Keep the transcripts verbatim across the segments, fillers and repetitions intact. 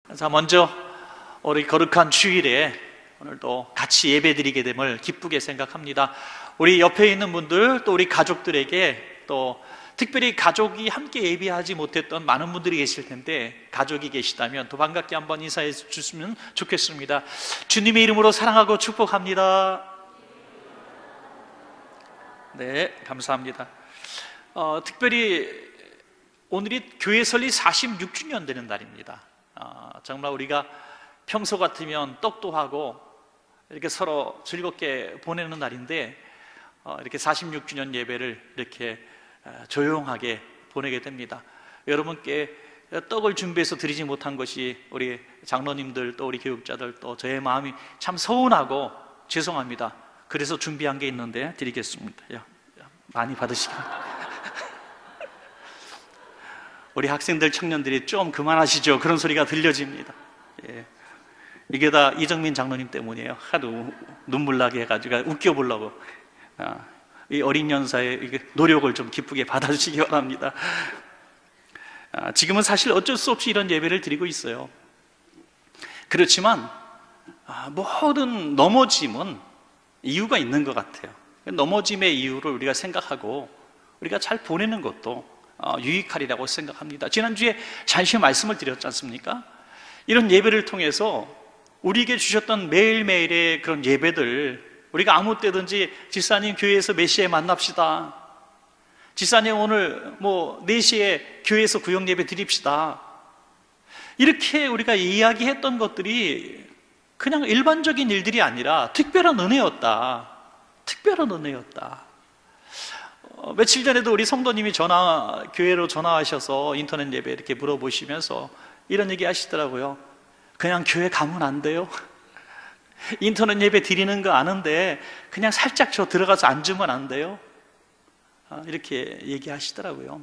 자, 먼저 우리 거룩한 주일에 오늘도 같이 예배드리게 됨을 기쁘게 생각합니다. 우리 옆에 있는 분들, 또 우리 가족들에게, 또 특별히 가족이 함께 예배하지 못했던 많은 분들이 계실 텐데, 가족이 계시다면 또 반갑게 한번 인사해 주시면 좋겠습니다. 주님의 이름으로 사랑하고 축복합니다. 네, 감사합니다. 어, 특별히 오늘이 교회 설립 사십육 주년 되는 날입니다. 어, 정말 우리가 평소 같으면 떡도 하고 이렇게 서로 즐겁게 보내는 날인데, 어, 이렇게 사십육 주년 예배를 이렇게 조용하게 보내게 됩니다. 여러분께 떡을 준비해서 드리지 못한 것이 우리 장로님들, 또 우리 교육자들, 또 저의 마음이 참 서운하고 죄송합니다. 그래서 준비한 게 있는데 드리겠습니다. 야, 야, 많이 받으시기 바랍니다. 우리 학생들, 청년들이 좀 그만하시죠. 그런 소리가 들려집니다. 예. 이게 다 이정민 장로님 때문이에요. 하도 눈물 나게 해가지고 웃겨보려고. 아, 이 어린 연사의 노력을 좀 기쁘게 받아주시기 바랍니다. 아, 지금은 사실 어쩔 수 없이 이런 예배를 드리고 있어요. 그렇지만 아, 모든 넘어짐은 이유가 있는 것 같아요. 넘어짐의 이유를 우리가 생각하고 우리가 잘 보내는 것도 어, 유익하리라고 생각합니다. 지난주에 잠시 말씀을 드렸지 않습니까? 이런 예배를 통해서 우리에게 주셨던 매일매일의 그런 예배들, 우리가 아무 때든지 집사님 교회에서 몇 시에 만납시다, 집사님 오늘 뭐 네 시에 교회에서 구역 예배 드립시다, 이렇게 우리가 이야기했던 것들이 그냥 일반적인 일들이 아니라 특별한 은혜였다. 특별한 은혜였다. 어, 며칠 전에도 우리 성도님이 전화, 교회로 전화하셔서 인터넷 예배 이렇게 물어보시면서 이런 얘기 하시더라고요. 그냥 교회 가면 안 돼요? 인터넷 예배 드리는 거 아는데 그냥 살짝 저 들어가서 앉으면 안 돼요? 아, 이렇게 얘기하시더라고요.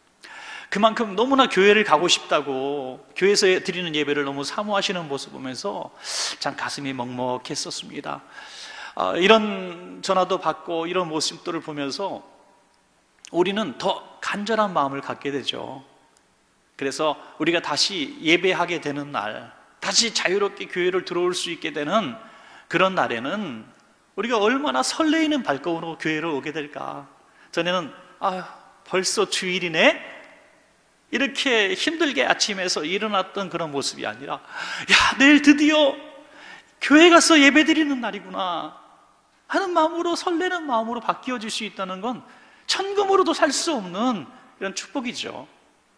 그만큼 너무나 교회를 가고 싶다고, 교회에서 드리는 예배를 너무 사모하시는 모습 보면서 참 가슴이 먹먹했었습니다. 아, 이런 전화도 받고 이런 모습들을 보면서 우리는 더 간절한 마음을 갖게 되죠. 그래서 우리가 다시 예배하게 되는 날, 다시 자유롭게 교회를 들어올 수 있게 되는 그런 날에는 우리가 얼마나 설레이는 발걸음으로 교회를 오게 될까. 전에는 아, 벌써 주일이네? 이렇게 힘들게 아침에서 일어났던 그런 모습이 아니라, 야, 내일 드디어 교회 가서 예배 드리는 날이구나 하는 마음으로, 설레는 마음으로 바뀌어질 수 있다는 건 천금으로도 살 수 없는 이런 축복이죠.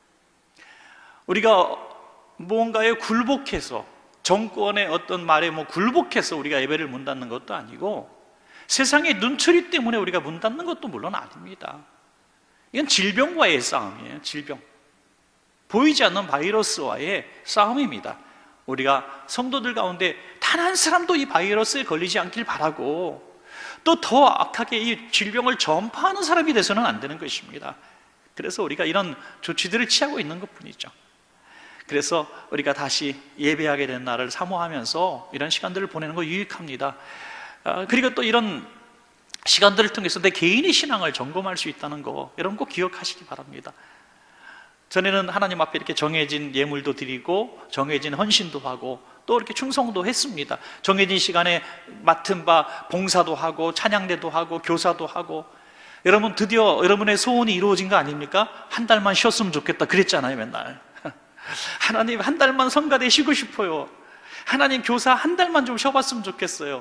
우리가 무언가에 굴복해서, 정권의 어떤 말에 뭐 굴복해서 우리가 예배를 문 닫는 것도 아니고, 세상의 눈초리 때문에 우리가 문 닫는 것도 물론 아닙니다. 이건 질병과의 싸움이에요. 질병, 보이지 않는 바이러스와의 싸움입니다. 우리가 성도들 가운데 단 한 사람도 이 바이러스에 걸리지 않길 바라고, 또 더 악하게 이 질병을 전파하는 사람이 돼서는 안 되는 것입니다. 그래서 우리가 이런 조치들을 취하고 있는 것뿐이죠. 그래서 우리가 다시 예배하게 된 날을 사모하면서 이런 시간들을 보내는 거 유익합니다. 아, 그리고 또 이런 시간들을 통해서 내 개인의 신앙을 점검할 수 있다는 거, 이런 거 꼭 기억하시기 바랍니다. 전에는 하나님 앞에 이렇게 정해진 예물도 드리고 정해진 헌신도 하고 또 이렇게 충성도 했습니다. 정해진 시간에 맡은 바 봉사도 하고 찬양대도 하고 교사도 하고. 여러분, 드디어 여러분의 소원이 이루어진 거 아닙니까? 한 달만 쉬었으면 좋겠다 그랬잖아요, 맨날. 하나님, 한 달만 성가대 쉬고 싶어요. 하나님, 교사 한 달만 좀 쉬어봤으면 좋겠어요.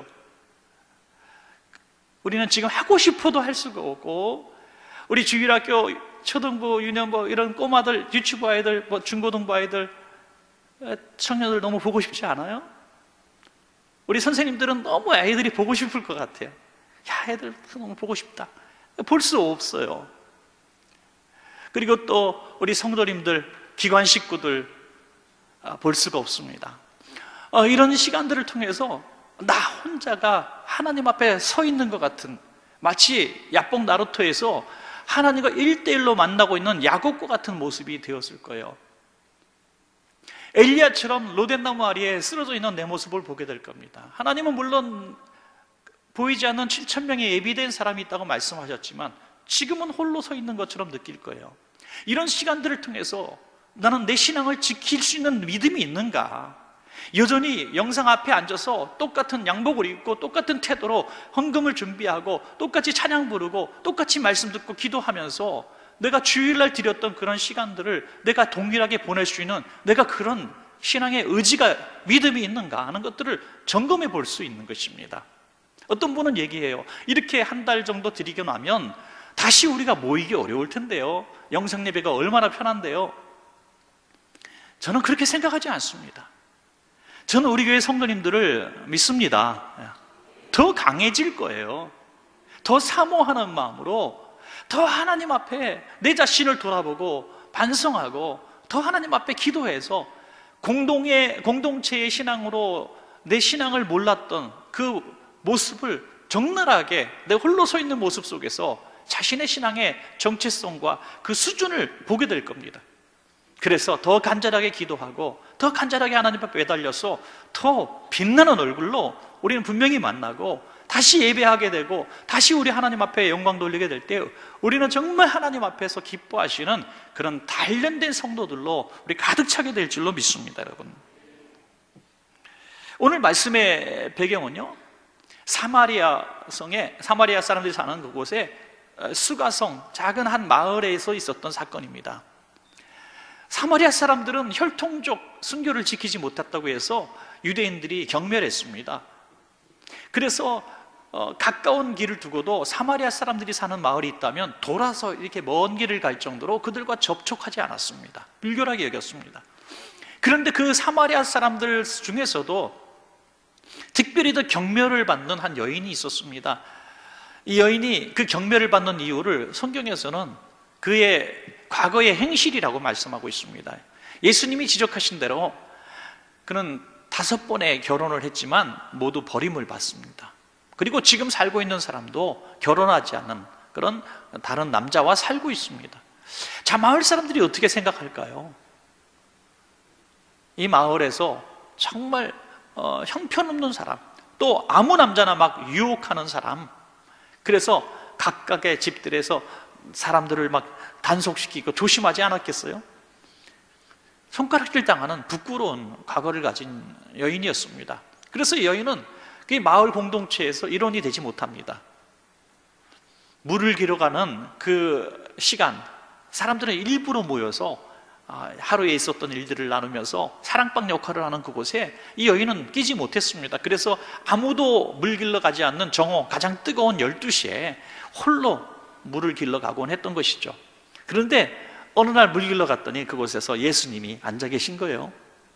우리는 지금 하고 싶어도 할 수가 없고, 우리 주일학교 초등부, 유년부 이런 꼬마들, 유치부 아이들, 뭐 중고등부 아이들, 청년들 너무 보고 싶지 않아요? 우리 선생님들은 너무 아이들이 보고 싶을 것 같아요. 야, 애들 너무 보고 싶다. 볼 수 없어요. 그리고 또 우리 성도님들, 기관 식구들 볼 수가 없습니다. 어, 이런 시간들을 통해서 나 혼자가 하나님 앞에 서 있는 것 같은, 마치 야뽕 나루토에서 하나님과 일대일로 만나고 있는 야곱과 같은 모습이 되었을 거예요. 엘리야처럼 로덴나무 아래에 쓰러져 있는 내 모습을 보게 될 겁니다. 하나님은 물론 보이지 않는 칠천 명의 예비된 사람이 있다고 말씀하셨지만 지금은 홀로 서 있는 것처럼 느낄 거예요. 이런 시간들을 통해서 나는 내 신앙을 지킬 수 있는 믿음이 있는가? 여전히 영상 앞에 앉아서 똑같은 양복을 입고 똑같은 태도로 헌금을 준비하고 똑같이 찬양 부르고 똑같이 말씀 듣고 기도하면서 내가 주일날 드렸던 그런 시간들을 내가 동일하게 보낼 수 있는 내가 그런 신앙의 의지가, 믿음이 있는가 하는 것들을 점검해 볼 수 있는 것입니다. 어떤 분은 얘기해요. 이렇게 한 달 정도 드리고 나면 다시 우리가 모이기 어려울 텐데요, 영상 예배가 얼마나 편한데요. 저는 그렇게 생각하지 않습니다. 저는 우리 교회 성도님들을 믿습니다. 더 강해질 거예요. 더 사모하는 마음으로 더 하나님 앞에 내 자신을 돌아보고 반성하고 더 하나님 앞에 기도해서 공동의, 공동체의 신앙으로 내 신앙을 몰랐던 그 모습을 적나라하게 내 홀로 서 있는 모습 속에서 자신의 신앙의 정체성과 그 수준을 보게 될 겁니다. 그래서 더 간절하게 기도하고 더 간절하게 하나님 앞에 매달려서 더 빛나는 얼굴로 우리는 분명히 만나고 다시 예배하게 되고 다시 우리 하나님 앞에 영광 돌리게 될 때 우리는 정말 하나님 앞에서 기뻐하시는 그런 단련된 성도들로 우리 가득 차게 될 줄로 믿습니다. 여러분, 오늘 말씀의 배경은요, 사마리아 성에, 사마리아 사람들이 사는 그곳에 수가성, 작은 한 마을에서 있었던 사건입니다. 사마리아 사람들은 혈통적 순교를 지키지 못했다고 해서 유대인들이 경멸했습니다. 그래서 어, 가까운 길을 두고도 사마리아 사람들이 사는 마을이 있다면 돌아서 이렇게 먼 길을 갈 정도로 그들과 접촉하지 않았습니다. 불결하게 여겼습니다. 그런데 그 사마리아 사람들 중에서도 특별히 더 경멸을 받는 한 여인이 있었습니다. 이 여인이 그 경멸을 받는 이유를 성경에서는 그의 과거의 행실이라고 말씀하고 있습니다. 예수님이 지적하신 대로 그는 다섯 번의 결혼을 했지만 모두 버림을 받습니다. 그리고 지금 살고 있는 사람도 결혼하지 않은 그런 다른 남자와 살고 있습니다. 자, 마을 사람들이 어떻게 생각할까요? 이 마을에서 정말 어, 형편없는 사람, 또 아무 남자나 막 유혹하는 사람, 그래서 각각의 집들에서 사람들을 막 단속시키고 조심하지 않았겠어요? 손가락질 당하는 부끄러운 과거를 가진 여인이었습니다. 그래서 이 여인은 그 마을 공동체에서 일원이 되지 못합니다. 물을 길어가는 그 시간, 사람들은 일부러 모여서 하루에 있었던 일들을 나누면서 사랑방 역할을 하는 그곳에 이 여인은 끼지 못했습니다. 그래서 아무도 물 길러 가지 않는 정오, 가장 뜨거운 열두 시에 홀로 물을 길러 가곤 했던 것이죠. 그런데 어느 날 물 길러 갔더니 그곳에서 예수님이 앉아 계신 거예요.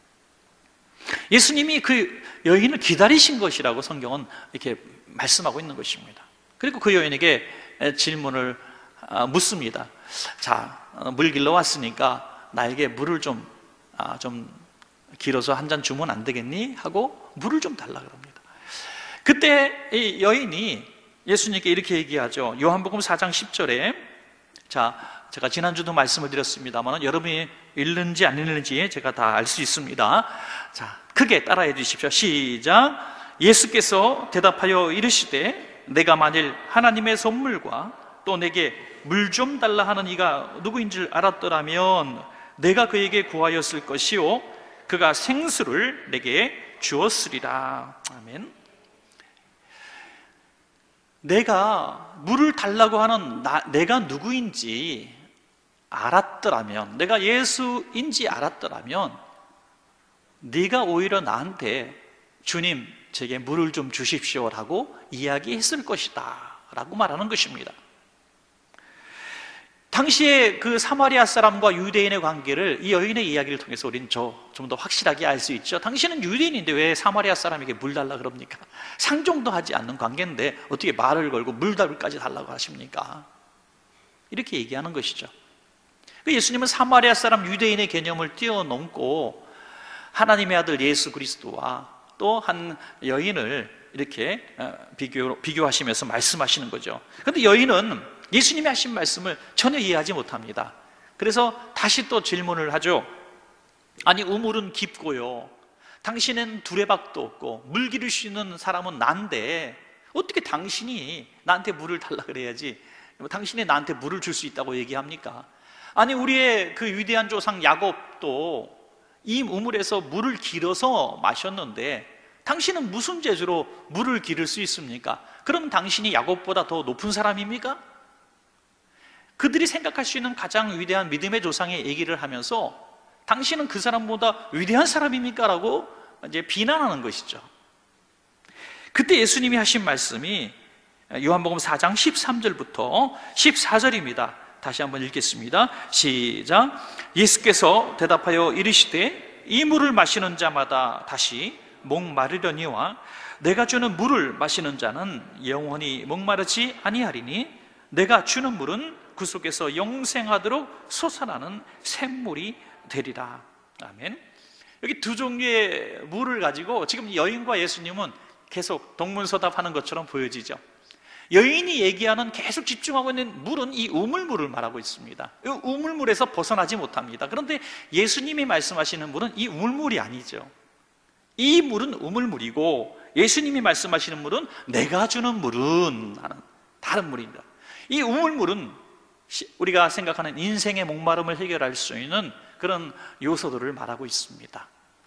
예수님이 그 여인을 기다리신 것이라고 성경은 이렇게 말씀하고 있는 것입니다. 그리고 그 여인에게 질문을 묻습니다. 자, 물 길러 왔으니까 나에게 물을 좀, 아, 좀 길어서 한 잔 주면 안 되겠니? 하고 물을 좀 달라 그럽니다. 그때 이 여인이 예수님께 이렇게 얘기하죠. 요한복음 사 장 십 절에, 자, 제가 지난주도 말씀을 드렸습니다만 여러분이 읽는지 안 읽는지 제가 다 알 수 있습니다. 자, 크게 따라해 주십시오. 시작. 예수께서 대답하여 이르시되 내가 만일 하나님의 선물과 또 내게 물 좀 달라 하는 이가 누구인 줄 알았더라면 내가 그에게 구하였을 것이요 그가 생수를 내게 주었으리라. 아멘. 내가 물을 달라고 하는 나, 내가 누구인지 알았더라면, 내가 예수인지 알았더라면 네가 오히려 나한테 주님 제게 물을 좀 주십시오라고 이야기했을 것이다 라고 말하는 것입니다. 당시에 그 사마리아 사람과 유대인의 관계를 이 여인의 이야기를 통해서 우리는 좀 더 확실하게 알 수 있죠. 당신은 유대인인데 왜 사마리아 사람에게 물 달라 그럽니까? 상종도 하지 않는 관계인데 어떻게 말을 걸고 물달까지 달라고 하십니까? 이렇게 얘기하는 것이죠. 예수님은 사마리아 사람 유대인의 개념을 뛰어넘고 하나님의 아들 예수 그리스도와 또 한 여인을 이렇게 비교, 비교하시면서 말씀하시는 거죠. 그런데 여인은 예수님이 하신 말씀을 전혀 이해하지 못합니다. 그래서 다시 또 질문을 하죠. 아니, 우물은 깊고요, 당신은 두레박도 없고 물 기를 수 있는 사람은 난데 어떻게 당신이 나한테 물을 달라 그래야지 당신이 나한테 물을 줄 수 있다고 얘기합니까? 아니, 우리의 그 위대한 조상 야곱도 이 우물에서 물을 길어서 마셨는데 당신은 무슨 재주로 물을 기를 수 있습니까? 그럼 당신이 야곱보다 더 높은 사람입니까? 그들이 생각할 수 있는 가장 위대한 믿음의 조상의 얘기를 하면서 당신은 그 사람보다 위대한 사람입니까? 라고 이제 비난하는 것이죠. 그때 예수님이 하신 말씀이 요한복음 사 장 십삼 절부터 십사 절입니다. 다시 한번 읽겠습니다. 시작. 예수께서 대답하여 이르시되 이 물을 마시는 자마다 다시 목마르려니와 내가 주는 물을 마시는 자는 영원히 목마르지 아니하리니 내가 주는 물은 그 속에서 영생하도록 솟아나는 샘물이 되리라. 아멘. 여기 두 종류의 물을 가지고 지금 여인과 예수님은 계속 동문서답하는 것처럼 보여지죠. 여인이 얘기하는, 계속 집중하고 있는 물은 이 우물물을 말하고 있습니다. 이 우물물에서 벗어나지 못합니다. 그런데 예수님이 말씀하시는 물은 이 우물물이 아니죠. 이 물은 우물물이고 예수님이 말씀하시는 물은 내가 주는 물은 하는 다른 물입니다. 이 우물물은 우리가 생각하는 인생의 목마름을 해결할 수 있는 그런 요소들을 말하고 있습니다.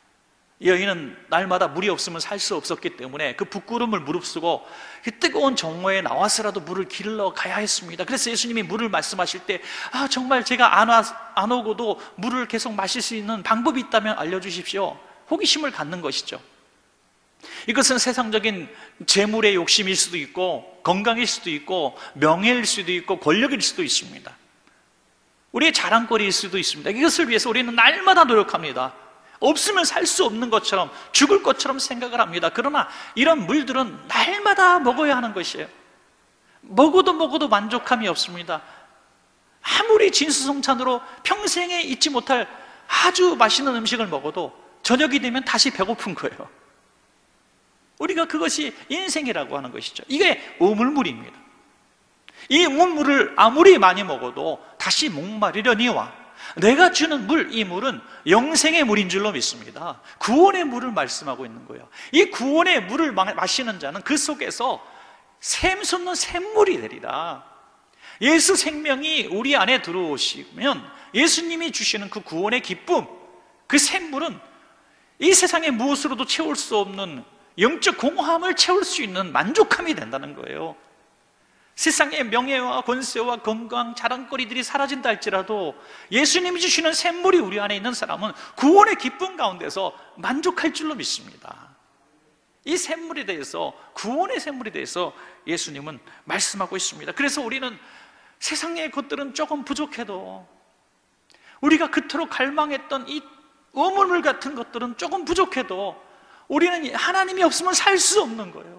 여인은 날마다 물이 없으면 살 수 없었기 때문에 그 부끄러움을 무릅쓰고 그 뜨거운 정오에 나와서라도 물을 길러 가야 했습니다. 그래서 예수님이 물을 말씀하실 때 아, 정말 제가 안, 와, 안 오고도 물을 계속 마실 수 있는 방법이 있다면 알려주십시오. 호기심을 갖는 것이죠. 이것은 세상적인 재물의 욕심일 수도 있고 건강일 수도 있고 명예일 수도 있고 권력일 수도 있습니다. 우리의 자랑거리일 수도 있습니다. 이것을 위해서 우리는 날마다 노력합니다. 없으면 살 수 없는 것처럼, 죽을 것처럼 생각을 합니다. 그러나 이런 물들은 날마다 먹어야 하는 것이에요. 먹어도 먹어도 만족함이 없습니다. 아무리 진수성찬으로 평생에 잊지 못할 아주 맛있는 음식을 먹어도 저녁이 되면 다시 배고픈 거예요. 우리가 그것이 인생이라고 하는 것이죠. 이게 우물물입니다. 이 우물물을 아무리 많이 먹어도 다시 목마르려니와 내가 주는 물, 이 물은 영생의 물인 줄로 믿습니다. 구원의 물을 말씀하고 있는 거예요. 이 구원의 물을 마시는 자는 그 속에서 샘솟는 샘물이 되리라. 예수 생명이 우리 안에 들어오시면 예수님이 주시는 그 구원의 기쁨, 그 샘물은 이 세상의 무엇으로도 채울 수 없는 영적 공허함을 채울 수 있는 만족함이 된다는 거예요. 세상의 명예와 권세와 건강, 자랑거리들이 사라진다 할지라도 예수님이 주시는 샘물이 우리 안에 있는 사람은 구원의 기쁨 가운데서 만족할 줄로 믿습니다. 이 샘물에 대해서, 구원의 샘물에 대해서 예수님은 말씀하고 있습니다. 그래서 우리는 세상의 것들은 조금 부족해도, 우리가 그토록 갈망했던 이 우물물 같은 것들은 조금 부족해도 우리는 하나님이 없으면 살 수 없는 거예요.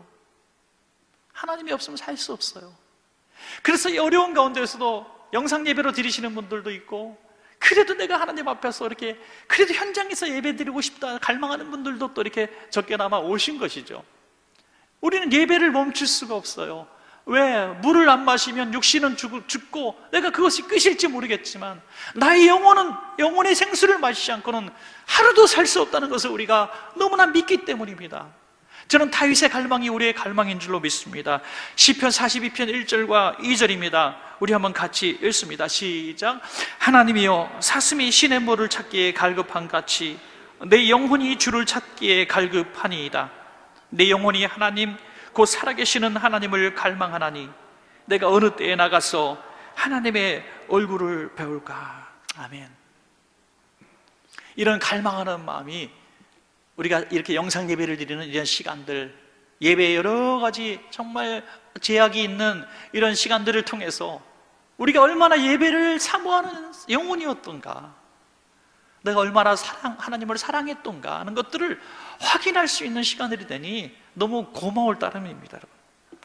하나님이 없으면 살 수 없어요. 그래서 이 어려운 가운데서도 영상 예배로 드리시는 분들도 있고, 그래도 내가 하나님 앞에서 이렇게 그래도 현장에서 예배 드리고 싶다 갈망하는 분들도 또 이렇게 적게나마 오신 것이죠. 우리는 예배를 멈출 수가 없어요. 왜? 물을 안 마시면 육신은 죽고 내가 그것이 끝일지 모르겠지만 나의 영혼은, 영혼의 생수를 마시지 않고는 하루도 살 수 없다는 것을 우리가 너무나 믿기 때문입니다. 저는 다윗의 갈망이 우리의 갈망인 줄로 믿습니다. 시편 사십이 편 일 절과 이 절입니다. 우리 한번 같이 읽습니다. 시작. 하나님이여, 사슴이 시냇 물을 찾기에 갈급한 같이 내 영혼이 주를 찾기에 갈급하니이다. 내 영혼이 하나님 곧 살아계시는 하나님을 갈망하나니 내가 어느 때에 나가서 하나님의 얼굴을 배울까. 아멘. 이런 갈망하는 마음이 우리가 이렇게 영상 예배를 드리는 이런 시간들, 예배에 여러 가지 정말 제약이 있는 이런 시간들을 통해서 우리가 얼마나 예배를 사모하는 영혼이었던가, 내가 얼마나 사랑, 하나님을 사랑했던가 하는 것들을 확인할 수 있는 시간들이 되니 너무 고마울 따름입니다. 여러분,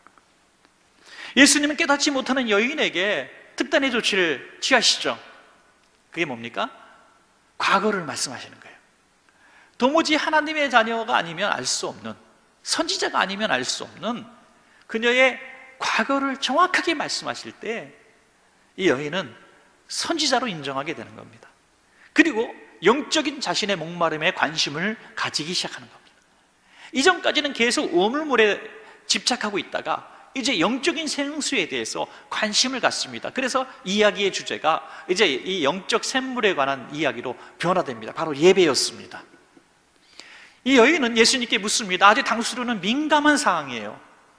예수님은 깨닫지 못하는 여인에게 특단의 조치를 취하시죠. 그게 뭡니까? 과거를 말씀하시는 거예요. 도무지 하나님의 자녀가 아니면 알 수 없는, 선지자가 아니면 알 수 없는 그녀의 과거를 정확하게 말씀하실 때 이 여인은 선지자로 인정하게 되는 겁니다. 그리고 영적인 자신의 목마름에 관심을 가지기 시작하는 겁니다. 이전까지는 계속 우물물에 집착하고 있다가 이제 영적인 생수에 대해서 관심을 갖습니다. 그래서 이야기의 주제가 이제 이 영적 샘물에 관한 이야기로 변화됩니다. 바로 예배였습니다. 이 여인은 예수님께 묻습니다. 아주 당시로는 민감한 상황이에요.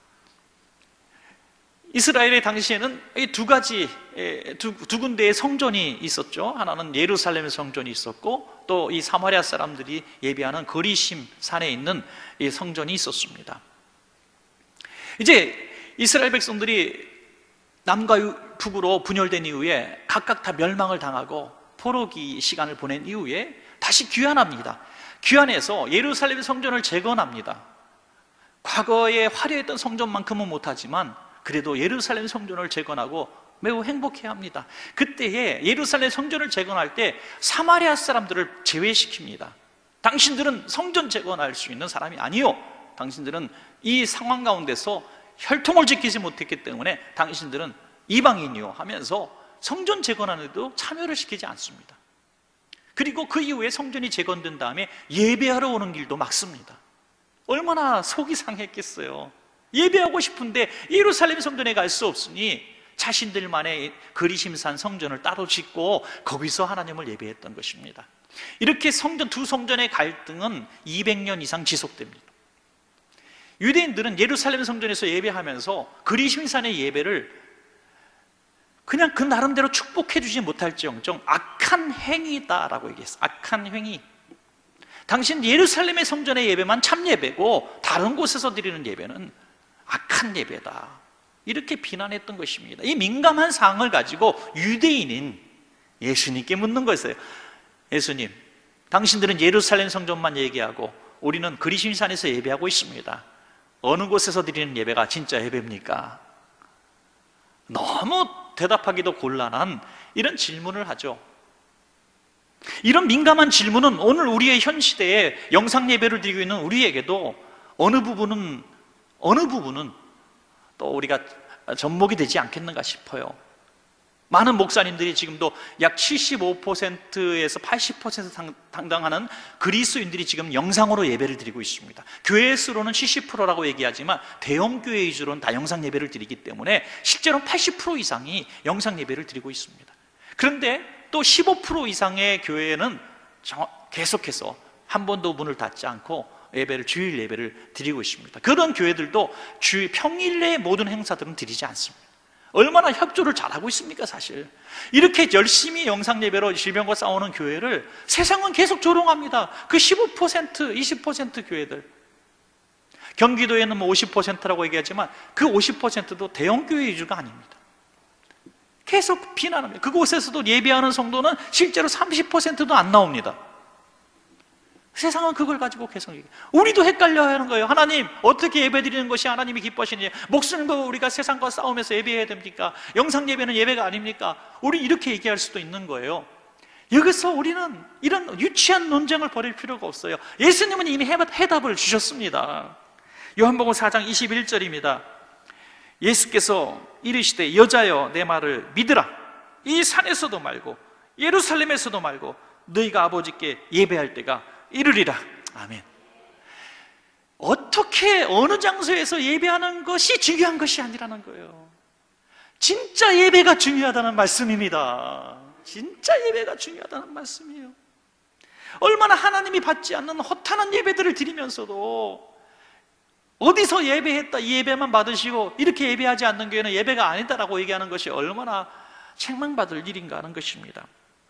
이스라엘의 당시에는 이 두 가지, 두, 두 군데의 성전이 있었죠. 하나는 예루살렘 성전이 있었고, 또 이 사마리아 사람들이 예배하는 거리심 산에 있는 이 성전이 있었습니다. 이제 이스라엘 백성들이 남과 북으로 분열된 이후에 각각 다 멸망을 당하고 포로기 시간을 보낸 이후에 다시 귀환합니다. 귀환해서 예루살렘 성전을 재건합니다. 과거에 화려했던 성전만큼은 못하지만 그래도 예루살렘 성전을 재건하고 매우 행복해합니다. 그때에 예루살렘 성전을 재건할 때 사마리아 사람들을 제외시킵니다. 당신들은 성전 재건할 수 있는 사람이 아니요, 당신들은 이 상황 가운데서 혈통을 지키지 못했기 때문에 당신들은 이방인이요 하면서 성전 재건하는데도 참여를 시키지 않습니다. 그리고 그 이후에 성전이 재건된 다음에 예배하러 오는 길도 막습니다. 얼마나 속이 상했겠어요. 예배하고 싶은데 예루살렘 성전에 갈 수 없으니 자신들만의 그리심산 성전을 따로 짓고 거기서 하나님을 예배했던 것입니다. 이렇게 성전, 두 성전의 갈등은 이백 년 이상 지속됩니다. 유대인들은 예루살렘 성전에서 예배하면서 그리심산의 예배를 그냥 그 나름대로 축복해 주지 못할지언정 악한 행위다라고 얘기했어요. 악한 행위. 당신 예루살렘의 성전의 예배만 참 예배고 다른 곳에서 드리는 예배는 악한 예배다, 이렇게 비난했던 것입니다. 이 민감한 사항을 가지고 유대인인 예수님께 묻는 거였어요. 예수님, 당신들은 예루살렘 성전만 얘기하고 우리는 그리심산에서 예배하고 있습니다. 어느 곳에서 드리는 예배가 진짜 예배입니까? 너무 대답하기도 곤란한 이런 질문을 하죠. 이런 민감한 질문은 오늘 우리의 현 시대에 영상 예배를 드리고 있는 우리에게도 어느 부분은 어느 부분은 또 우리가 접목이 되지 않겠는가 싶어요. 많은 목사님들이 지금도 약 칠십오 퍼센트에서 팔십 퍼센트 당당하는 그리스도인들이 지금 영상으로 예배를 드리고 있습니다. 교회 수로는 칠십 퍼센트라고 얘기하지만 대형 교회 위주로는 다 영상 예배를 드리기 때문에 실제로는 팔십 퍼센트 이상이 영상 예배를 드리고 있습니다. 그런데 또 십오 퍼센트 이상의 교회는 계속해서 한 번도 문을 닫지 않고 예배를, 주일 예배를 드리고 있습니다. 그런 교회들도 주 평일의 모든 행사들은 드리지 않습니다. 얼마나 협조를 잘하고 있습니까? 사실 이렇게 열심히 영상 예배로 질병과 싸우는 교회를 세상은 계속 조롱합니다. 그 십오 퍼센트, 이십 퍼센트 교회들, 경기도에는 뭐 오십 퍼센트라고 얘기하지만 그 오십 퍼센트도 대형 교회 위주가 아닙니다. 계속 비난합니다. 그곳에서도 예배하는 성도는 실제로 삼십 퍼센트도 안 나옵니다. 세상은 그걸 가지고 계속 얘기해요. 우리도 헷갈려 하는 거예요. 하나님, 어떻게 예배 드리는 것이 하나님이 기뻐하시는지, 목숨과 우리가 세상과 싸우면서 예배해야 됩니까? 영상 예배는 예배가 아닙니까? 우리 이렇게 얘기할 수도 있는 거예요. 여기서 우리는 이런 유치한 논쟁을 벌일 필요가 없어요. 예수님은 이미 해답을 주셨습니다. 요한복음 사 장 이십일 절입니다. 예수께서 이르시되 여자여 내 말을 믿으라. 이 산에서도 말고 예루살렘에서도 말고 너희가 아버지께 예배할 때가 이르리라. 아멘. 어떻게 어느 장소에서 예배하는 것이 중요한 것이 아니라는 거예요. 진짜 예배가 중요하다는 말씀입니다. 진짜 예배가 중요하다는 말씀이에요. 얼마나 하나님이 받지 않는 허탄한 예배들을 드리면서도 어디서 예배했다, 이 예배만 받으시고 이렇게 예배하지 않는 교회는 예배가 아니다라고 얘기하는 것이 얼마나 책망받을 일인가 하는 것입니다.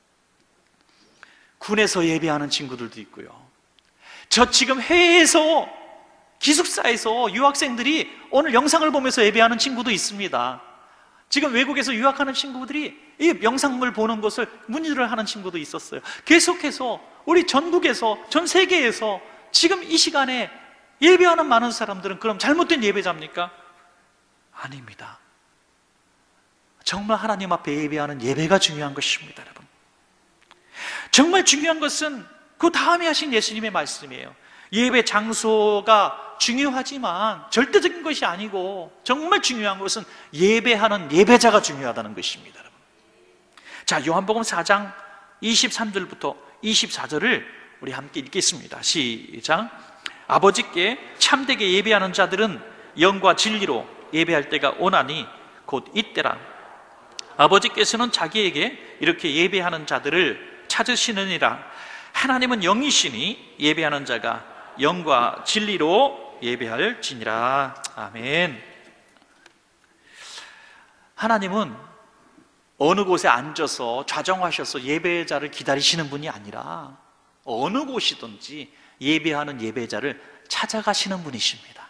군에서 예배하는 친구들도 있고요. 저 지금 해외에서, 기숙사에서 유학생들이 오늘 영상을 보면서 예배하는 친구도 있습니다. 지금 외국에서 유학하는 친구들이 이 영상물 보는 것을 문의를 하는 친구도 있었어요. 계속해서 우리 전국에서, 전 세계에서 지금 이 시간에 예배하는 많은 사람들은 그럼 잘못된 예배자입니까? 아닙니다. 정말 하나님 앞에 예배하는 예배가 중요한 것입니다, 여러분. 정말 중요한 것은 그 다음에 하신 예수님의 말씀이에요. 예배 장소가 중요하지만 절대적인 것이 아니고 정말 중요한 것은 예배하는 예배자가 중요하다는 것입니다, 여러분. 자, 요한복음 사 장 이십삼 절부터 이십사 절을 우리 함께 읽겠습니다. 시작. 아버지께 참되게 예배하는 자들은 영과 진리로 예배할 때가 오나니 곧 이때라. 아버지께서는 자기에게 이렇게 예배하는 자들을 찾으시느니라. 하나님은 영이시니 예배하는 자가 영과 진리로 예배할지니라. 아멘. 하나님은 어느 곳에 앉아서 좌정하셔서 예배자를 기다리시는 분이 아니라 어느 곳이든지 예배하는 예배자를 찾아가시는 분이십니다.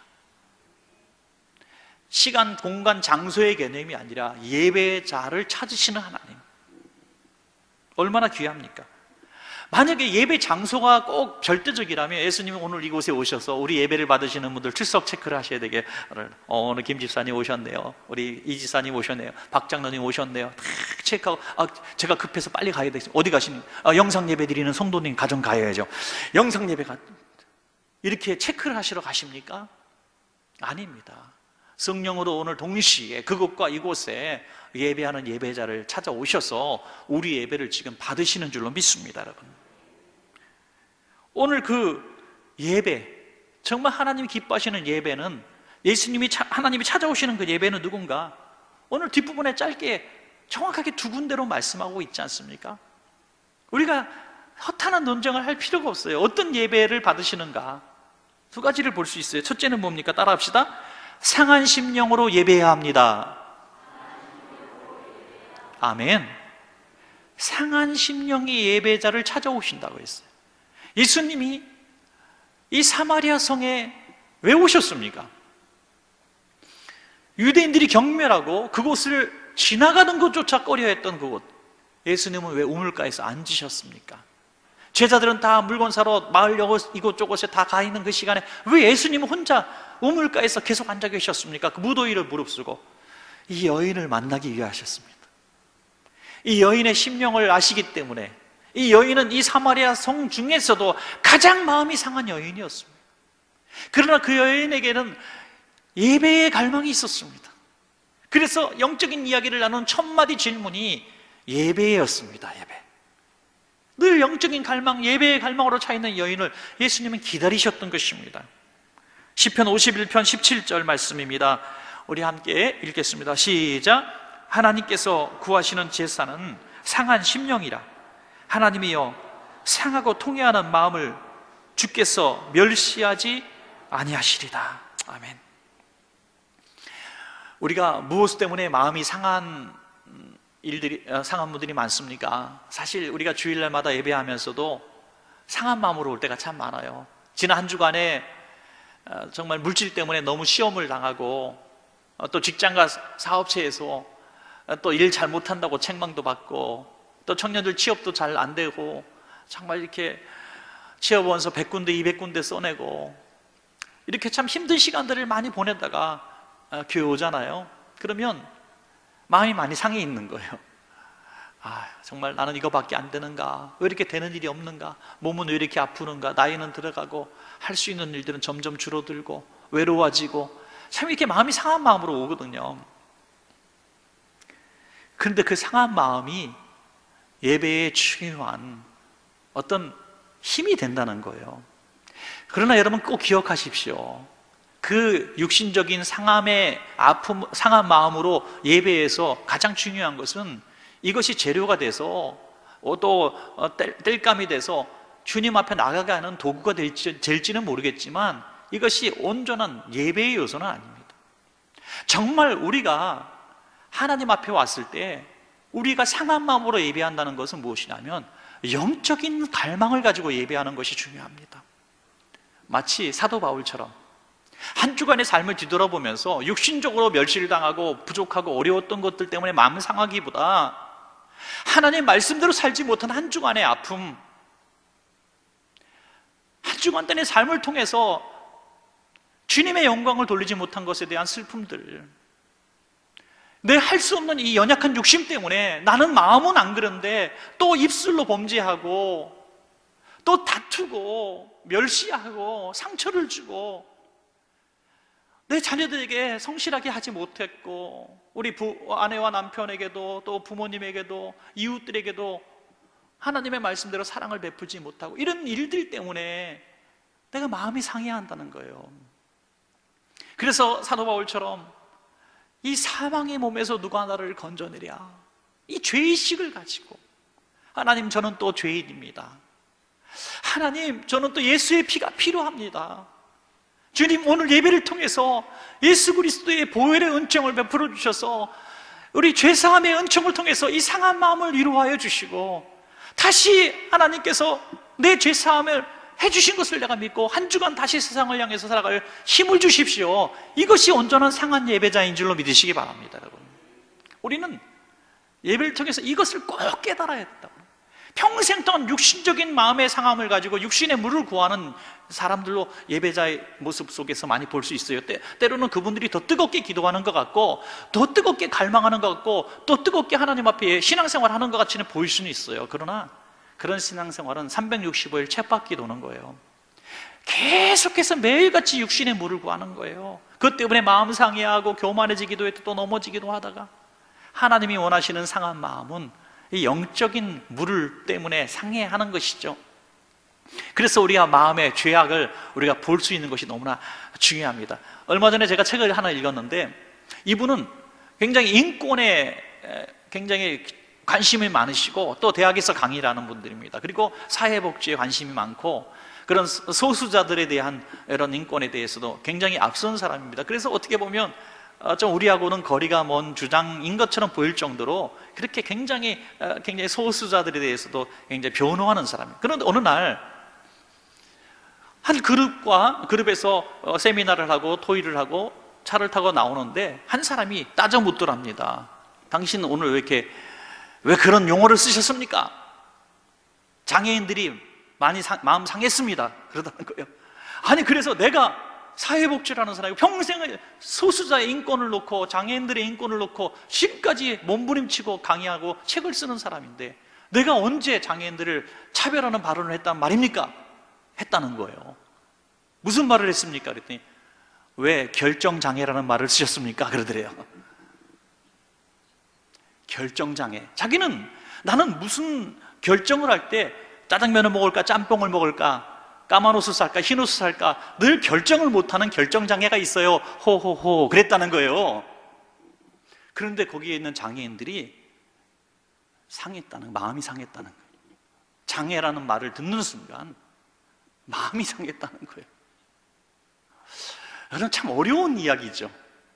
시간, 공간, 장소의 개념이 아니라 예배자를 찾으시는 하나님. 얼마나 귀합니까? 만약에 예배 장소가 꼭 절대적이라면 예수님이 오늘 이곳에 오셔서 우리 예배를 받으시는 분들 출석 체크를 하셔야 되게, 어, 오늘 김 집사님 오셨네요, 우리 이 지사님 오셨네요, 박 장로님 오셨네요, 다 체크하고, 아, 제가 급해서 빨리 가야 되겠어요. 어디 가시니? 아, 영상 예배 드리는 성도님 가정 가야죠. 영상 예배가 이렇게 체크를 하시러 가십니까? 아닙니다. 성령으로 오늘 동시에 그곳과 이곳에 예배하는 예배자를 찾아오셔서 우리 예배를 지금 받으시는 줄로 믿습니다, 여러분. 오늘 그 예배, 정말 하나님이 기뻐하시는 예배는, 예수님이 차, 하나님이 찾아오시는 그 예배는 누군가? 오늘 뒷부분에 짧게 정확하게 두 군데로 말씀하고 있지 않습니까? 우리가 허탄한 논쟁을 할 필요가 없어요. 어떤 예배를 받으시는가? 두 가지를 볼 수 있어요. 첫째는 뭡니까? 따라합시다. 상한 심령으로 예배해야 합니다. 아멘. 상한 심령이 예배자를 찾아오신다고 했어요. 예수님이 이 사마리아 성에 왜 오셨습니까? 유대인들이 경멸하고 그곳을 지나가는 것조차 꺼려했던 그곳, 예수님은 왜 우물가에서 앉으셨습니까? 제자들은 다 물건 사러 마을 이곳저곳에 다 가 있는 그 시간에 왜 예수님은 혼자 우물가에서 계속 앉아 계셨습니까? 그 무더위를 무릅쓰고 이 여인을 만나기 위해 하셨습니다. 이 여인의 심령을 아시기 때문에, 이 여인은 이 사마리아 성 중에서도 가장 마음이 상한 여인이었습니다. 그러나 그 여인에게는 예배의 갈망이 있었습니다. 그래서 영적인 이야기를 나눈 첫 마디 질문이 예배였습니다. 예배. 늘 영적인 갈망, 예배의 갈망으로 차 있는 여인을 예수님은 기다리셨던 것입니다. 시편 오십일 편 십칠 절 말씀입니다. 우리 함께 읽겠습니다. 시작. 하나님께서 구하시는 제사는 상한 심령이라. 하나님이여 상하고 통회하는 마음을 주께서 멸시하지 아니하시리다. 아멘. 우리가 무엇 때문에 마음이 상한 일들이, 상한 분들이 많습니까? 사실 우리가 주일날마다 예배하면서도 상한 마음으로 올 때가 참 많아요. 지난 한 주간에 정말 물질 때문에 너무 시험을 당하고, 또 직장과 사업체에서 또 일 잘 못한다고 책망도 받고, 또 청년들 취업도 잘 안 되고, 정말 이렇게 취업원서 백 군데 이백 군데 써내고, 이렇게 참 힘든 시간들을 많이 보내다가 교회 오잖아요. 그러면 마음이 많이 상해 있는 거예요. 아, 정말 나는 이거밖에 안 되는가? 왜 이렇게 되는 일이 없는가? 몸은 왜 이렇게 아프는가? 나이는 들어가고 할 수 있는 일들은 점점 줄어들고 외로워지고, 참 이렇게 마음이 상한 마음으로 오거든요. 그런데 그 상한 마음이 예배에 중요한 어떤 힘이 된다는 거예요. 그러나 여러분 꼭 기억하십시오. 그 육신적인 상함의 아픔, 상한 마음으로 예배에서 가장 중요한 것은 이것이 재료가 돼서 또 땔감이 돼서 주님 앞에 나가게 하는 도구가 될지, 될지는 모르겠지만 이것이 온전한 예배의 요소는 아닙니다. 정말 우리가 하나님 앞에 왔을 때 우리가 상한 마음으로 예배한다는 것은 무엇이냐면 영적인 갈망을 가지고 예배하는 것이 중요합니다. 마치 사도 바울처럼 한 주간의 삶을 뒤돌아보면서 육신적으로 멸시를 당하고 부족하고 어려웠던 것들 때문에 마음을 상하기보다 하나님 말씀대로 살지 못한 한 주간의 아픔, 한 주간 동안의 삶을 통해서 주님의 영광을 돌리지 못한 것에 대한 슬픔들, 내 할 수 없는 이 연약한 욕심 때문에 나는 마음은 안 그런데 또 입술로 범죄하고 또 다투고 멸시하고 상처를 주고 내 자녀들에게 성실하게 하지 못했고, 우리 부, 아내와 남편에게도 또 부모님에게도 이웃들에게도 하나님의 말씀대로 사랑을 베푸지 못하고, 이런 일들 때문에 내가 마음이 상해한다는 거예요. 그래서 사도 바울처럼 이 사망의 몸에서 누가 나를 건져내랴, 이 죄의식을 가지고 하나님, 저는 또 죄인입니다. 하나님, 저는 또 예수의 피가 필요합니다. 주님, 오늘 예배를 통해서 예수 그리스도의 보혈의 은총을 베풀어 주셔서 우리 죄사함의 은총을 통해서 이 상한 마음을 위로하여 주시고, 다시 하나님께서 내 죄사함을 해주신 것을 내가 믿고 한 주간 다시 세상을 향해서 살아갈 힘을 주십시오. 이것이 온전한 상한 예배자인 줄로 믿으시기 바랍니다. 여러분, 우리는 예배를 통해서 이것을 꼭 깨달아야 된다고. 평생 동안 육신적인 마음의 상함을 가지고 육신의 물을 구하는 사람들로 예배자의 모습 속에서 많이 볼 수 있어요. 때, 때로는 그분들이 더 뜨겁게 기도하는 것 같고, 더 뜨겁게 갈망하는 것 같고, 또 뜨겁게 하나님 앞에 신앙생활 하는 것 같이는 보일 수는 있어요. 그러나 그런 신앙생활은 삼백육십오 일 쳇바퀴 도는 거예요. 계속해서 매일같이 육신의 물을 구하는 거예요. 그것 때문에 마음 상해하고 교만해지기도 해도 또 넘어지기도 하다가, 하나님이 원하시는 상한 마음은 이 영적인 물을 때문에 상해하는 것이죠. 그래서 우리가 마음의 죄악을 우리가 볼 수 있는 것이 너무나 중요합니다. 얼마 전에 제가 책을 하나 읽었는데, 이분은 굉장히 인권에 굉장히 관심이 많으시고 또 대학에서 강의를 하는 분들입니다. 그리고 사회복지에 관심이 많고 그런 소수자들에 대한 이런 인권에 대해서도 굉장히 앞선 사람입니다. 그래서 어떻게 보면 좀 우리하고는 거리가 먼 주장인 것처럼 보일 정도로 그렇게 굉장히 굉장히 소수자들에 대해서도 굉장히 변호하는 사람이에요. 그런데 어느 날 한 그룹과 그룹에서 세미나를 하고 토의를 하고 차를 타고 나오는데 한 사람이 따져 묻더랍니다. 당신 오늘 왜 이렇게 왜 그런 용어를 쓰셨습니까? 장애인들이 많이 상, 마음 상했습니다. 그러다는 거예요. 아니, 그래서 내가 사회복지라는 사람이 평생을 소수자의 인권을 놓고 장애인들의 인권을 놓고 지금까지 몸부림치고 강의하고 책을 쓰는 사람인데 내가 언제 장애인들을 차별하는 발언을 했단 말입니까? 했다는 거예요. 무슨 말을 했습니까? 그랬더니 왜 결정장애라는 말을 쓰셨습니까? 그러더래요. 결정장애. 자기는 나는 무슨 결정을 할 때 짜장면을 먹을까 짬뽕을 먹을까 까만 옷을 살까 흰 옷을 살까 늘 결정을 못하는 결정장애가 있어요. 호호호 그랬다는 거예요. 그런데 거기에 있는 장애인들이 상했다는, 마음이 상했다는 거예요. 장애라는 말을 듣는 순간 마음이 상했다는 거예요. 여러분, 참 어려운 이야기죠.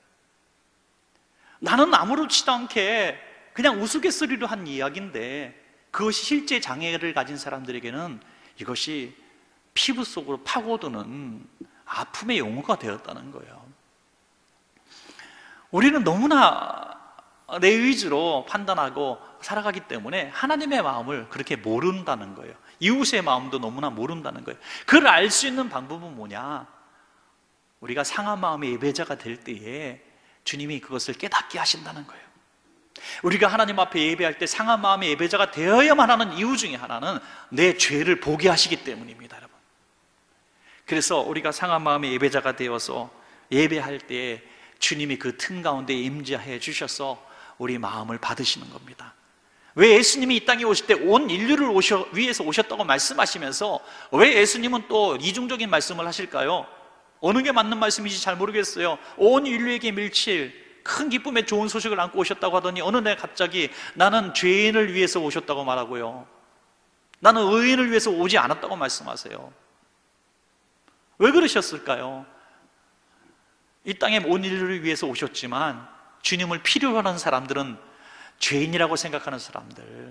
나는 아무렇지도 않게 그냥 우스갯소리로 한 이야기인데 그것이 실제 장애를 가진 사람들에게는 이것이 피부 속으로 파고드는 아픔의 용어가 되었다는 거예요. 우리는 너무나 내 위주로 판단하고 살아가기 때문에 하나님의 마음을 그렇게 모른다는 거예요. 이웃의 마음도 너무나 모른다는 거예요. 그걸 알 수 있는 방법은 뭐냐? 우리가 상한 마음의 예배자가 될 때에 주님이 그것을 깨닫게 하신다는 거예요. 우리가 하나님 앞에 예배할 때 상한 마음의 예배자가 되어야만 하는 이유 중에 하나는 내 죄를 보게 하시기 때문입니다, 여러분. 그래서 우리가 상한 마음의 예배자가 되어서 예배할 때 주님이 그 틈 가운데 임재해 주셔서 우리 마음을 받으시는 겁니다. 왜 예수님이 이 땅에 오실 때 온 인류를 오셔, 위해서 오셨다고 말씀하시면서 왜 예수님은 또 이중적인 말씀을 하실까요? 어느 게 맞는 말씀인지 잘 모르겠어요. 온 인류에게 밀칠 큰 기쁨의 좋은 소식을 안고 오셨다고 하더니 어느 날 갑자기 나는 죄인을 위해서 오셨다고 말하고요, 나는 의인을 위해서 오지 않았다고 말씀하세요. 왜 그러셨을까요? 이 땅에 온 인류를 위해서 오셨지만 주님을 필요로 하는 사람들은 죄인이라고 생각하는 사람들,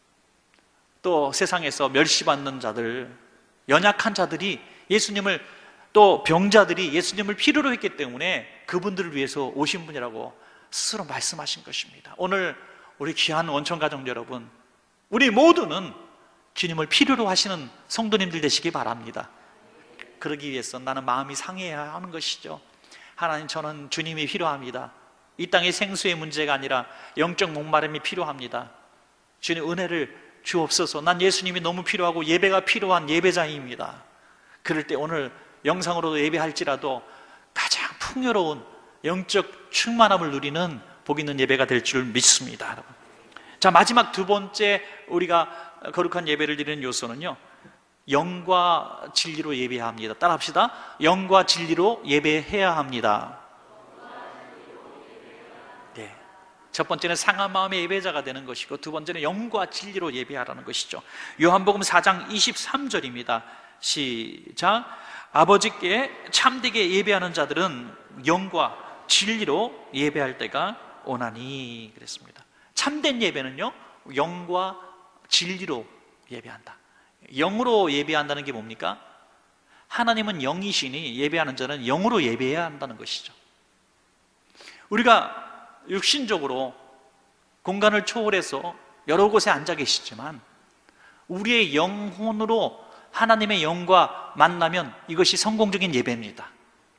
또 세상에서 멸시받는 자들, 연약한 자들이 예수님을, 또 병자들이 예수님을 필요로 했기 때문에 그분들을 위해서 오신 분이라고 스스로 말씀하신 것입니다. 오늘 우리 귀한 원천가족 여러분, 우리 모두는 주님을 필요로 하시는 성도님들 되시기 바랍니다. 그러기 위해서 나는 마음이 상해야 하는 것이죠. 하나님, 저는 주님이 필요합니다. 이 땅의 생수의 문제가 아니라 영적 목마름이 필요합니다. 주님 은혜를 주옵소서. 난 예수님이 너무 필요하고 예배가 필요한 예배자입니다. 그럴 때 오늘 영상으로도 예배할지라도 가장 풍요로운 영적 충만함을 누리는 복 있는 예배가 될 줄 믿습니다, 여러분. 자, 마지막 두 번째 우리가 거룩한 예배를 드리는 요소는요, 영과 진리로 예배해야 합니다. 따라합시다. 영과 진리로 예배해야 합니다. 첫 번째는 상한 마음의 예배자가 되는 것이고, 두 번째는 영과 진리로 예배하라는 것이죠. 요한복음 사 장 이십삼 절입니다. 시작. 아버지께 참되게 예배하는 자들은 영과 진리로 예배할 때가 오나니 그랬습니다. 참된 예배는요, 영과 진리로 예배한다. 영으로 예배한다는 게 뭡니까? 하나님은 영이시니 예배하는 자는 영으로 예배해야 한다는 것이죠. 우리가 육신적으로 공간을 초월해서 여러 곳에 앉아 계시지만 우리의 영혼으로 하나님의 영과 만나면 이것이 성공적인 예배입니다.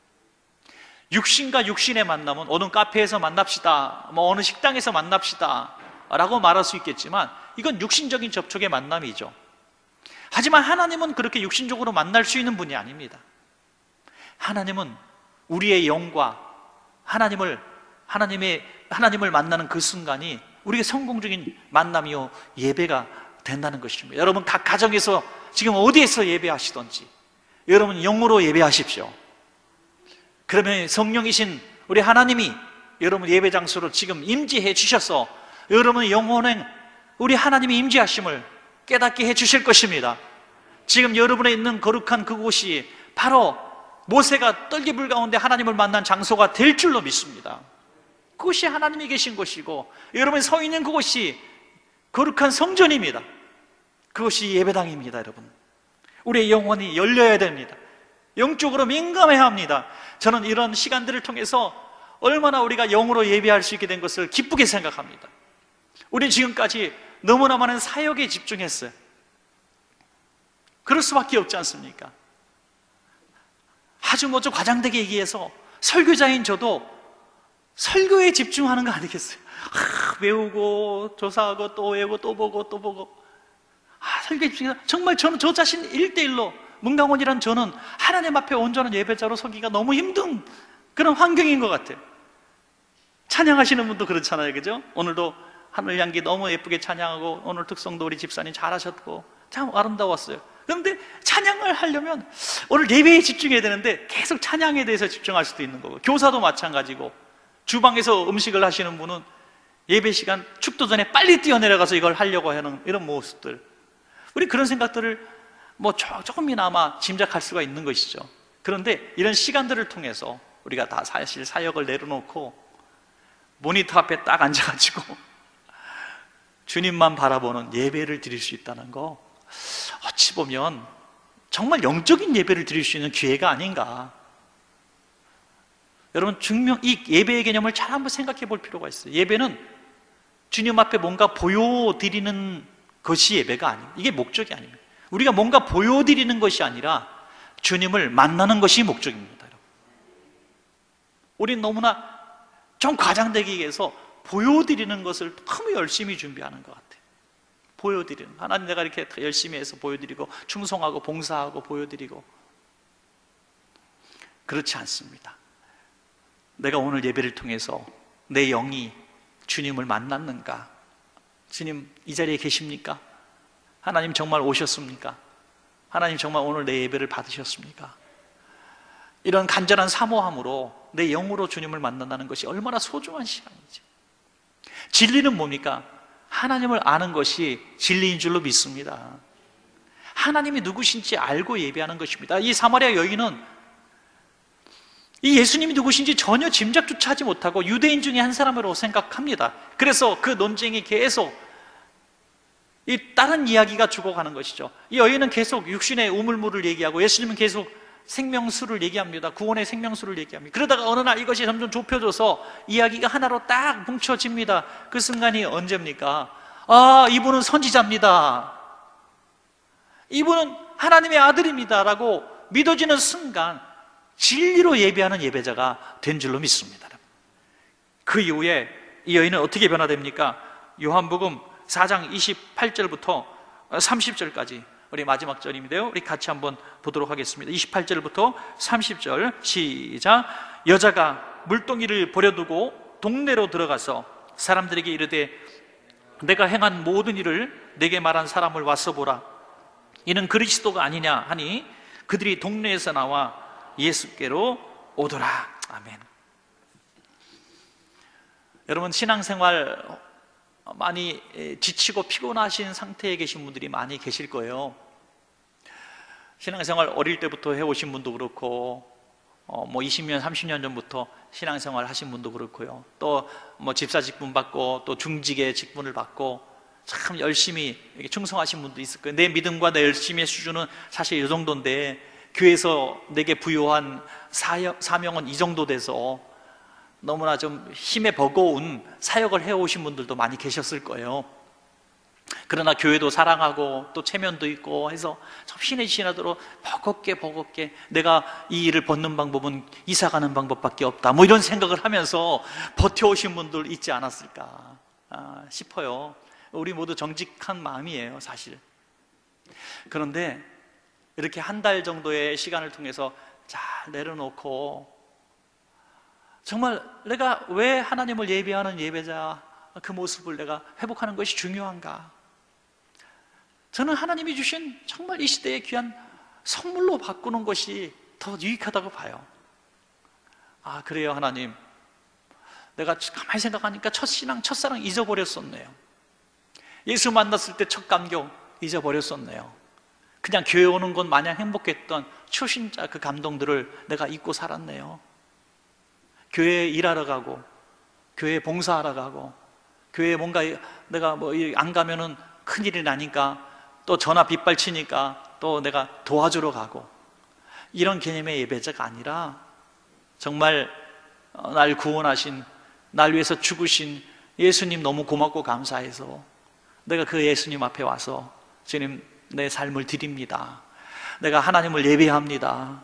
육신과 육신의 만남은 어느 카페에서 만납시다, 뭐 어느 식당에서 만납시다 라고 말할 수 있겠지만 이건 육신적인 접촉의 만남이죠. 하지만 하나님은 그렇게 육신적으로 만날 수 있는 분이 아닙니다. 하나님은 우리의 영과 하나님을 하나님의 하나님을 만나는 그 순간이 우리의 성공적인 만남이요 예배가 된다는 것입니다. 여러분 각 가정에서 지금 어디에서 예배하시던지 여러분 영으로 예배하십시오. 그러면 성령이신 우리 하나님이 여러분 예배 장소로 지금 임재해 주셔서 여러분의 영혼에 우리 하나님이 임재하심을 깨닫게 해 주실 것입니다. 지금 여러분의 있는 거룩한 그곳이 바로 모세가 떨기불 가운데 하나님을 만난 장소가 될 줄로 믿습니다. 그곳이 하나님이 계신 곳이고 여러분이 서 있는 그곳이 거룩한 성전입니다. 그것이 예배당입니다. 여러분, 우리의 영혼이 열려야 됩니다. 영적으로 민감해야 합니다. 저는 이런 시간들을 통해서 얼마나 우리가 영으로 예배할 수 있게 된 것을 기쁘게 생각합니다. 우리는 지금까지 너무나 많은 사역에 집중했어요. 그럴 수밖에 없지 않습니까? 아주 뭐 좀 과장되게 얘기해서 설교자인 저도 설교에 집중하는 거 아니겠어요? 아, 외우고 조사하고 또 외우고 또 보고 또 보고 아, 설교에 집중해서 정말 저는 저 자신 일대일로 문강원이란 저는 하나님 앞에 온전한 예배자로 서기가 너무 힘든 그런 환경인 것 같아요. 찬양하시는 분도 그렇잖아요, 그죠? 오늘도 하늘 향기 너무 예쁘게 찬양하고 오늘 특성도 우리 집사님 잘하셨고 참 아름다웠어요. 그런데 찬양을 하려면 오늘 예배에 집중해야 되는데 계속 찬양에 대해서 집중할 수도 있는 거고, 교사도 마찬가지고, 주방에서 음식을 하시는 분은 예배 시간 축도 전에 빨리 뛰어내려가서 이걸 하려고 하는 이런 모습들, 우리 그런 생각들을 뭐 조금이나마 짐작할 수가 있는 것이죠. 그런데 이런 시간들을 통해서 우리가 다 사실 사역을 내려놓고 모니터 앞에 딱 앉아가지고 주님만 바라보는 예배를 드릴 수 있다는 거, 어찌 보면 정말 영적인 예배를 드릴 수 있는 기회가 아닌가. 여러분, 증명, 이 예배의 개념을 잘 한번 생각해 볼 필요가 있어요. 예배는 주님 앞에 뭔가 보여드리는 것이 예배가 아니에요. 이게 목적이 아닙니다. 우리가 뭔가 보여드리는 것이 아니라 주님을 만나는 것이 목적입니다. 여러분, 우린 너무나 좀 과장되게 얘기해서 보여드리는 것을 너무 열심히 준비하는 것 같아요. 보여드리는, 하나님 내가 이렇게 열심히 해서 보여드리고 충성하고 봉사하고 보여드리고, 그렇지 않습니다. 내가 오늘 예배를 통해서 내 영이 주님을 만났는가? 주님 이 자리에 계십니까? 하나님 정말 오셨습니까? 하나님 정말 오늘 내 예배를 받으셨습니까? 이런 간절한 사모함으로 내 영으로 주님을 만난다는 것이 얼마나 소중한 시간이지. 진리는 뭡니까? 하나님을 아는 것이 진리인 줄로 믿습니다. 하나님이 누구신지 알고 예배하는 것입니다. 이 사마리아 여인은 이 예수님이 누구신지 전혀 짐작조차 하지 못하고 유대인 중에 한 사람으로 생각합니다. 그래서 그 논쟁이 계속 이 다른 이야기가 죽어가는 것이죠. 이 여인은 계속 육신의 우물물을 얘기하고 예수님은 계속 생명수를 얘기합니다. 구원의 생명수를 얘기합니다. 그러다가 어느 날 이것이 점점 좁혀져서 이야기가 하나로 딱 뭉쳐집니다. 그 순간이 언제입니까? 아, 이분은 선지자입니다. 이분은 하나님의 아들입니다 라고 믿어지는 순간 진리로 예배하는 예배자가 된 줄로 믿습니다. 그 이후에 이 여인은 어떻게 변화됩니까? 요한복음 사 장 이십팔 절부터 삼십 절까지 우리 마지막 절인데요, 우리 같이 한번 보도록 하겠습니다. 이십팔 절부터 삼십 절 시작. 여자가 물동이를 버려두고 동네로 들어가서 사람들에게 이르되 내가 행한 모든 일을 내게 말한 사람을 와서 보라, 이는 그리스도가 아니냐 하니 그들이 동네에서 나와 예수께로 오더라. 아멘. 여러분, 신앙생활 많이 지치고 피곤하신 상태에 계신 분들이 많이 계실 거예요. 신앙생활 어릴 때부터 해오신 분도 그렇고, 어, 뭐 이십 년, 삼십 년 전부터 신앙생활 하신 분도 그렇고요. 또 뭐 집사 직분 받고, 또 중직의 직분을 받고, 참 열심히 충성하신 분도 있을 거예요. 내 믿음과 내 열심의 수준은 사실 이 정도인데, 교회에서 내게 부여한 사명은 이 정도 돼서 너무나 좀 힘에 버거운 사역을 해오신 분들도 많이 계셨을 거예요. 그러나 교회도 사랑하고 또 체면도 있고 해서 참 신의 신하도록 버겁게 버겁게 내가 이 일을 벗는 방법은 이사 가는 방법밖에 없다, 뭐 이런 생각을 하면서 버텨오신 분들 있지 않았을까 싶어요. 우리 모두 정직한 마음이에요, 사실. 그런데 이렇게 한 달 정도의 시간을 통해서 잘 내려놓고, 정말 내가 왜 하나님을 예배하는 예배자 그 모습을 내가 회복하는 것이 중요한가? 저는 하나님이 주신 정말 이 시대의 귀한 선물로 바꾸는 것이 더 유익하다고 봐요. 아, 그래요, 하나님. 내가 가만히 생각하니까 첫신앙, 첫사랑 잊어버렸었네요. 예수 만났을 때 첫 감격 잊어버렸었네요. 그냥 교회 오는 건 마냥 행복했던 초신자 그 감동들을 내가 잊고 살았네요. 교회에 일하러 가고, 교회에 봉사하러 가고, 교회에 뭔가 내가 뭐 안 가면은 큰일이 나니까 또 전화 빗발치니까 또 내가 도와주러 가고, 이런 개념의 예배자가 아니라 정말 날 구원하신, 날 위해서 죽으신 예수님 너무 고맙고 감사해서 내가 그 예수님 앞에 와서 주님 내 삶을 드립니다, 내가 하나님을 예배합니다,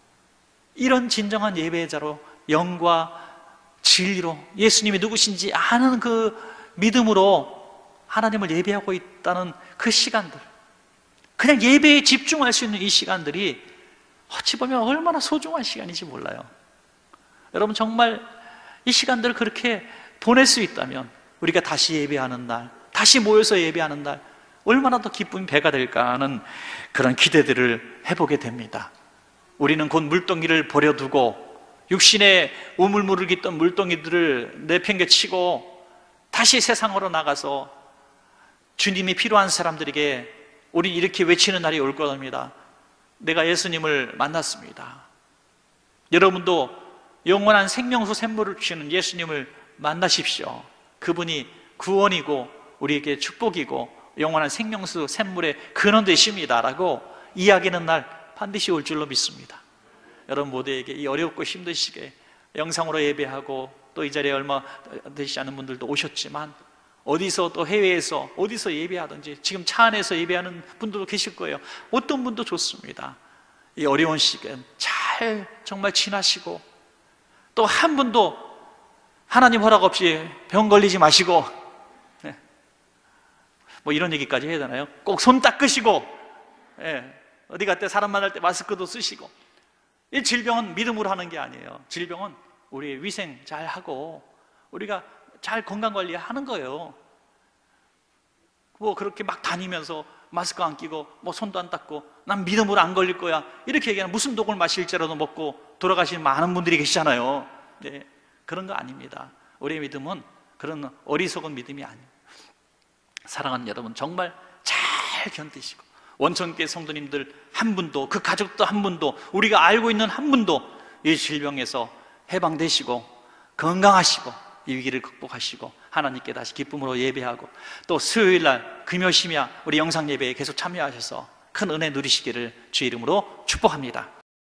이런 진정한 예배자로 영과 진리로 예수님이 누구신지 아는 그 믿음으로 하나님을 예배하고 있다는 그 시간들, 그냥 예배에 집중할 수 있는 이 시간들이 어찌 보면 얼마나 소중한 시간인지 몰라요. 여러분, 정말 이 시간들을 그렇게 보낼 수 있다면 우리가 다시 예배하는 날, 다시 모여서 예배하는 날 얼마나 더 기쁨이 배가 될까 하는 그런 기대들을 해보게 됩니다. 우리는 곧 물동이를 버려두고 육신의 우물물을 깃던 물동이들을 내팽개치고 다시 세상으로 나가서 주님이 필요한 사람들에게 우리 이렇게 외치는 날이 올 겁니다. 내가 예수님을 만났습니다. 여러분도 영원한 생명수 샘물을 주시는 예수님을 만나십시오. 그분이 구원이고 우리에게 축복이고 영원한 생명수 샘물의 근원 되십니다 라고 이야기하는 날 반드시 올 줄로 믿습니다. 여러분 모두에게 이 어렵고 힘든 시기에 영상으로 예배하고 또 이 자리에 얼마 되지 않은 분들도 오셨지만, 어디서 또 해외에서 어디서 예배하든지 지금 차 안에서 예배하는 분들도 계실 거예요. 어떤 분도 좋습니다. 이 어려운 시기엔 잘 정말 지나시고, 또 한 분도 하나님 허락 없이 병 걸리지 마시고, 네. 뭐 이런 얘기까지 해야 되나요? 꼭 손 닦으시고, 네. 어디 갈 때 사람 만날 때 마스크도 쓰시고. 이 질병은 믿음으로 하는 게 아니에요. 질병은 우리 위생 잘 하고 우리가 잘 건강관리 하는 거예요. 뭐 그렇게 막 다니면서 마스크 안 끼고 뭐 손도 안 닦고 난 믿음으로 안 걸릴 거야 이렇게 얘기하면 무슨 독을 마실지라도 먹고 돌아가시는 많은 분들이 계시잖아요. 네, 그런 거 아닙니다. 우리의 믿음은 그런 어리석은 믿음이 아니에요. 사랑하는 여러분, 정말 잘 견디시고 원천교회 성도님들 한 분도, 그 가족도 한 분도, 우리가 알고 있는 한 분도 이 질병에서 해방되시고 건강하시고 이 위기를 극복하시고 하나님께 다시 기쁨으로 예배하고, 또 수요일날 금요 심야 우리 영상 예배에 계속 참여하셔서 큰 은혜 누리시기를 주의 이름으로 축복합니다.